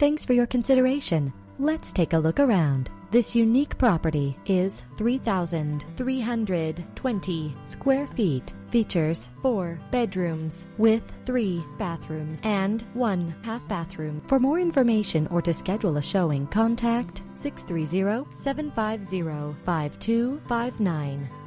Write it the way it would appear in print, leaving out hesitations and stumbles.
Thanks for your consideration. Let's take a look around. This unique property is 3,320 square feet. Features 4 bedrooms with 3 bathrooms and 1 half bathroom. For more information or to schedule a showing, contact 630-750-5259.